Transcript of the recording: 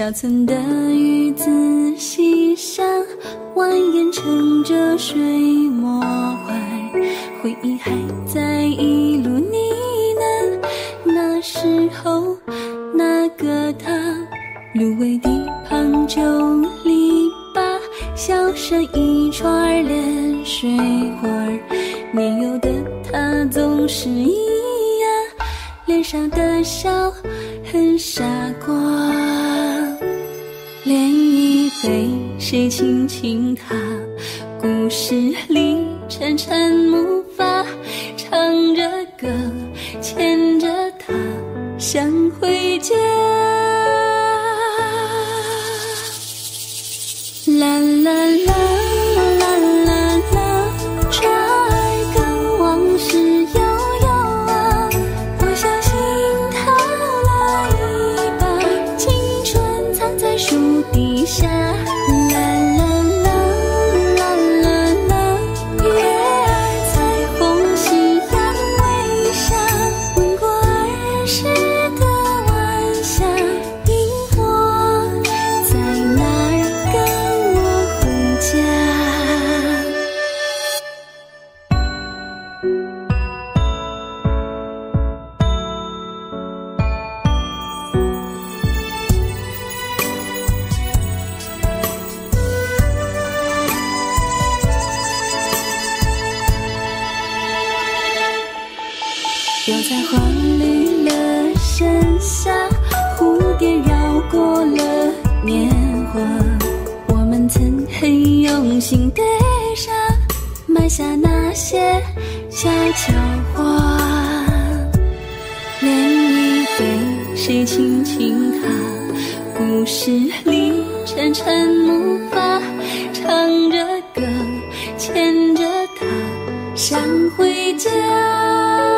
小村的鱼子溪上，蜿蜒乘着水墨画，回忆还在一路呢喃。那时候那个他，芦苇地旁9篱笆，笑声一串连水花，年幼的他总是一样，脸上的笑很傻瓜。涟漪被谁轻轻踏，故事里沉沉木筏，唱着歌牵着他想回家。啦啦啦啦啦啦，船儿跟往事悠悠啊，不小心逃了一把青春藏在树底下。啦啦啦啦啦啦，月儿彩虹夕阳微笑，吻过儿时的晚霞，萤火在哪儿跟我回家。又在花绿了盛夏，蝴蝶绕过了年华，我们曾很用心对上，埋下那些悄悄话。涟漪被谁轻轻踏，故事里沉沉木筏，唱着歌牵着他想回家。